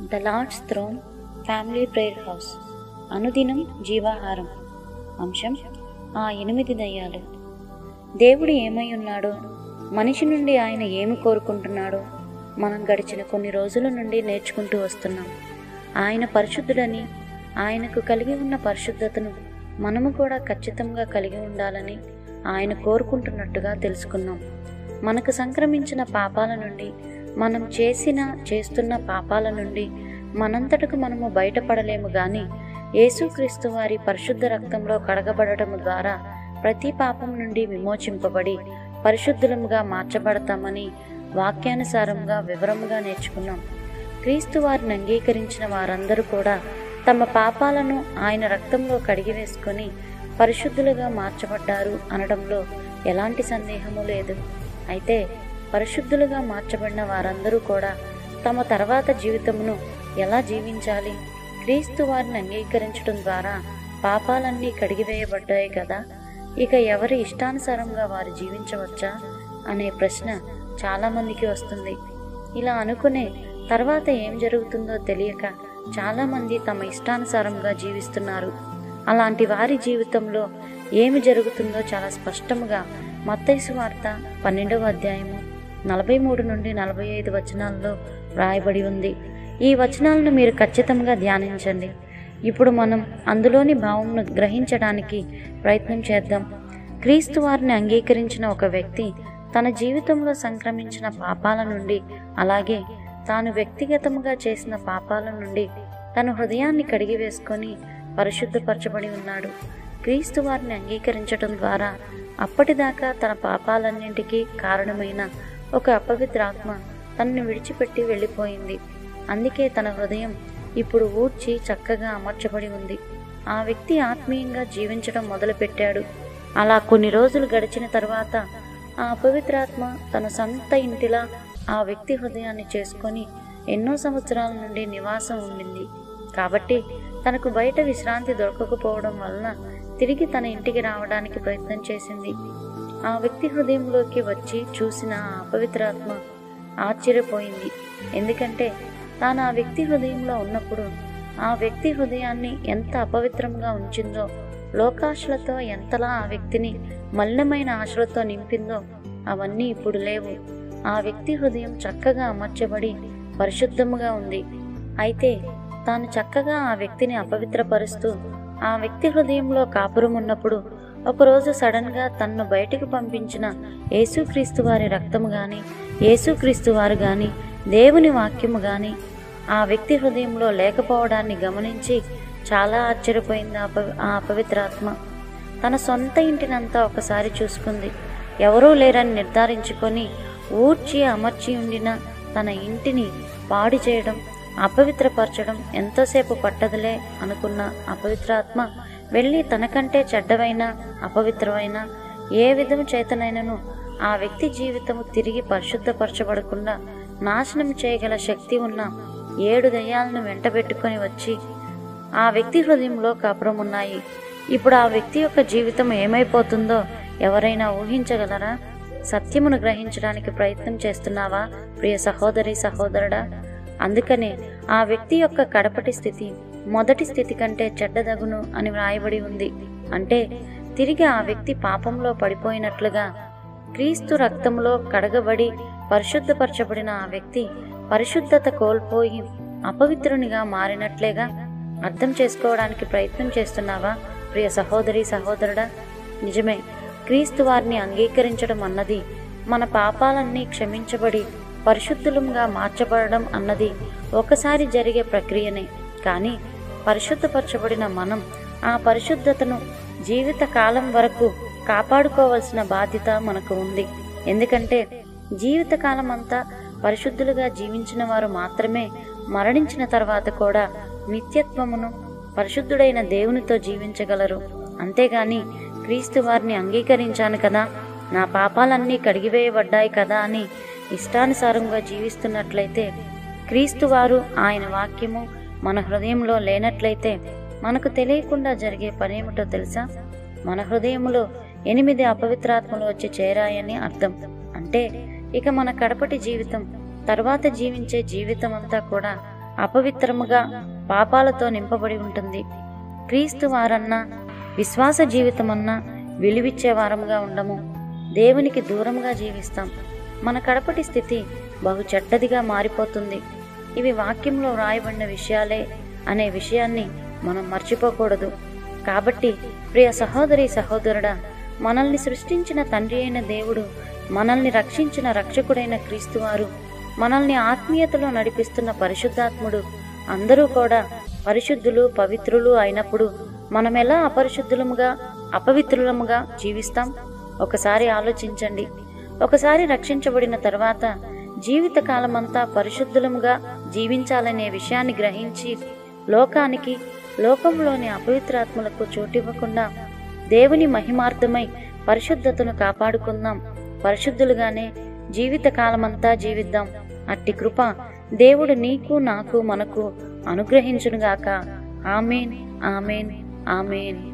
The Lord's throne family prayer house. అనుదినం జీవాహారం. అంశం: ఆ 8 దయ్యాలు. దేవుడు ఏమై ఉన్నాడో, మనిషి నుండి ఆయన ఏమి కోరుకుంటున్నాడో మనం గడిచిన కొన్ని రోజుల నుండి నేర్చుకుంటూ వస్తున్నాం. ఆయన పరిశుద్ధుడని, ఆయనకు కలిగి ఉన్న పరిశుద్ధతను మనము కూడా ఖచ్చితంగా కలిగి ఉండాలని ఆయన కోరుకుంటున్నట్టుగా తెలుసుకున్నాం. మనకు సంక్రమించిన పాపాల నుండి, మనం చేస్తున్న పాపాల నుండి మనంతటకు మనము బయటపడలేము గాని యేసుక్రీస్తు వారి పరిశుద్ధ రక్తంలో కడగబడటం ద్వారా ప్రతి పాపం నుండి విమోచింపబడి పరిశుద్ధులముగా మార్చబడతామని వాక్యానుసారంగా వివరంగా నేర్చుకున్నాం. క్రీస్తు వారిని అంగీకరించిన వారందరూ కూడా తమ పాపాలను ఆయన రక్తంలో కడిగివేసుకొని పరిశుద్ధులుగా మార్చబడ్డారు అనడంలో ఎలాంటి సందేహము లేదు. అయితే పరిశుద్ధులుగా మార్చబడిన వారందరూ కూడా తమ తర్వాత జీవితమును ఎలా జీవించాలి? క్రీస్తు వారిని అంగీకరించడం ద్వారా పాపాలన్నీ కడిగివేయబడ్డాయి కదా, ఇక ఎవరి ఇష్టానుసారంగా వారు జీవించవచ్చా అనే ప్రశ్న చాలామందికి వస్తుంది. ఇలా అనుకునే తర్వాత ఏం జరుగుతుందో తెలియక చాలామంది తమ ఇష్టానుసారంగా జీవిస్తున్నారు. అలాంటి వారి జీవితంలో ఏమి జరుగుతుందో చాలా స్పష్టంగా మత్తయి సువార్త 12వ అధ్యాయము 43 నుండి 45 వచనాల్లో రాయబడి ఉంది. ఈ వచనాలను మీరు ఖచ్చితంగా ధ్యానించండి. ఇప్పుడు మనం అందులోని భావంను గ్రహించడానికి ప్రయత్నం చేద్దాం. క్రీస్తు వారిని అంగీకరించిన ఒక వ్యక్తి తన జీవితంలో సంక్రమించిన పాపాల నుండి, అలాగే తాను వ్యక్తిగతంగా చేసిన పాపాల నుండి తన హృదయాన్ని కడిగివేసుకొని పరిశుద్ధపరచబడి ఉన్నాడు. క్రీస్తు వారిని అంగీకరించడం ద్వారా అప్పటిదాకా తన పాపాలన్నింటికీ కారణమైన ఒక అపవిత్రాత్మ తనను విడిచిపెట్టి వెళ్ళిపోయింది. అందుకే తన హృదయం ఇప్పుడు ఊడ్చి చక్కగా అమర్చబడి ఉంది. ఆ వ్యక్తి ఆత్మీయంగా జీవించడం మొదలుపెట్టాడు. అలా కొన్ని రోజులు గడిచిన తర్వాత ఆ అపవిత్రాత్మ తన సొంత ఇంటిలా ఆ వ్యక్తి హృదయాన్ని చేసుకొని ఎన్నో సంవత్సరాల నుండి నివాసం ఉండింది. కాబట్టి తనకు బయట విశ్రాంతి దొరకకపోవడం వలన తిరిగి తన ఇంటికి రావడానికి ప్రయత్నం చేసింది. ఆ వ్యక్తి హృదయంలోకి వచ్చి చూసిన ఆ అపవిత్రాత్మ ఆశ్చర్యపోయింది. ఎందుకంటే తాను ఆ వ్యక్తి హృదయంలో ఉన్నప్పుడు ఆ వ్యక్తి హృదయాన్ని ఎంత అపవిత్రంగా ఉంచిందో, లోకాశలతో ఎంతలా ఆ వ్యక్తిని మలినమైన ఆశలతో నింపిందో అవన్నీ ఇప్పుడు లేవు. ఆ వ్యక్తి హృదయం చక్కగా అమర్చబడి పరిశుద్ధముగా ఉంది. అయితే తాను చక్కగా ఆ వ్యక్తిని అపవిత్రపరుస్తూ ఆ వ్యక్తి హృదయంలో కాపురం ఉన్నప్పుడు ఒకరోజు సడన్గా తన్ను బయటికి పంపించిన యేసుక్రీస్తు వారి రక్తము గాని, యేసుక్రీస్తు వారు గాని, దేవుని వాక్యము గాని ఆ వ్యక్తి హృదయంలో లేకపోవడాన్ని గమనించి చాలా ఆశ్చర్యపోయింది ఆ అపవిత్రాత్మ. తన సొంత ఇంటినంతా ఒకసారి చూసుకుంది. ఎవరూ లేరని నిర్ధారించుకొని ఊడ్చి అమర్చి ఉండిన తన ఇంటిని పాడు చేయడం, అపవిత్రపరచడం ఎంతోసేపు పట్టదులే అనుకున్న అపవిత్రాత్మ వెళ్ళి తనకంటే చెడ్డవైన, అపవిత్రమైన ఏ విధము చేతనైనను ఆ వ్యక్తి జీవితము తిరిగి పరిశుద్ధపరచబడకుండా నాశనం చేయగల శక్తి ఉన్న 7 దయ్యాలను వెంటబెట్టుకొని వచ్చి ఆ వ్యక్తి హృదయంలో కాపురం ఉన్నాయి. ఇప్పుడు ఆ వ్యక్తి యొక్క జీవితం ఏమైపోతుందో ఎవరైనా ఊహించగలరా? సత్యమును గ్రహించడానికి ప్రయత్నం చేస్తున్నావా ప్రియ సహోదరి, సహోదరుడా? అందుకనే ఆ వ్యక్తి యొక్క కడపటి స్థితి మొదటి స్థితి కంటే చెడ్డదగును అని వ్రాయబడి ఉంది. అంటే తిరిగి ఆ వ్యక్తి పాపంలో పడిపోయినట్లుగా, క్రీస్తు రక్తంలో కడగబడి పరిశుద్ధపరచబడిన ఆ వ్యక్తి పరిశుద్ధత కోల్పోయి అపవిత్రునిగా మారినట్లేగా. అర్థం చేసుకోవడానికి ప్రయత్నం చేస్తున్నావా ప్రియ సహోదరి, సహోదరుడా? నిజమే, క్రీస్తు వారిని అంగీకరించడం అన్నది మన పాపాలన్నీ క్షమించబడి పరిశుద్ధులంగా మార్చబడడం అన్నది ఒకసారి జరిగే ప్రక్రియనే. కానీ పరిశుద్ధపరచబడిన మనం ఆ పరిశుద్ధతను జీవిత కాలం వరకు కాపాడుకోవాల్సిన బాధ్యత మనకు ఉంది. ఎందుకంటే జీవితకాలం అంతా పరిశుద్ధులుగా జీవించిన వారు మాత్రమే మరణించిన తర్వాత కూడా నిత్యత్వమును పరిశుద్ధుడైన దేవునితో జీవించగలరు. అంతేగాని క్రీస్తు వారిని అంగీకరించాను కదా, నా పాపాలన్నీ కడిగివేయబడ్డాయి కదా అని ఇష్టానుసారంగా జీవిస్తున్నట్లయితే, క్రీస్తు వారు ఆయన వాక్యము మన హృదయంలో లేనట్లయితే మనకు తెలియకుండా జరిగే పనేమిటో తెలుసా? మన హృదయంలో 8 అపవిత్రాత్మలు వచ్చి చేరాయని అర్థం. అంటే ఇక మన కడపటి జీవితం, తర్వాత జీవించే జీవితం అంతా కూడా అపవిత్రముగా పాపాలతో నింపబడి ఉంటుంది. క్రీస్తు వారన్నా విశ్వాస జీవితమన్నా విలువిచ్చే వారముగా ఉండము. దేవునికి దూరంగా జీవిస్తాం. మన కడపటి స్థితి బహు చెడ్డదిగా మారిపోతుంది. ఇవి వాక్యంలో వ్రాయబడిన విషయాలే అనే విషయాన్ని మనం మర్చిపోకూడదు. కాబట్టి ప్రియ సహోదరి సహోదరుడా, మనల్ని సృష్టించిన తండ్రి అయిన దేవుడు, మనల్ని రక్షించిన రక్షకుడైన క్రీస్తువారు, మనల్ని ఆత్మీయతలో నడిపిస్తున్న పరిశుద్ధాత్ముడు అందరూ కూడా పరిశుద్ధులు పవిత్రులు అయినప్పుడు మనం ఎలా అపవిత్రులముగా జీవిస్తాం? ఒకసారి ఆలోచించండి. ఒకసారి రక్షించబడిన తర్వాత జీవితకాలమంతా పరిశుద్ధులముగా జీవించాలనే విషయాన్ని గ్రహించి లోకానికి, లోకంలోని అపవిత్రాత్మలకు చోటివ్వకుండా దేవుని మహిమార్థమై పరిశుద్ధతను కాపాడుకుందాం. పరిశుద్ధులుగానే జీవితకాలమంతా జీవిద్దాం. అట్టి కృప దేవుడు నీకు, నాకు, మనకు అనుగ్రహించునుగాక. ఆమేన్, ఆమేన్, ఆమేన్.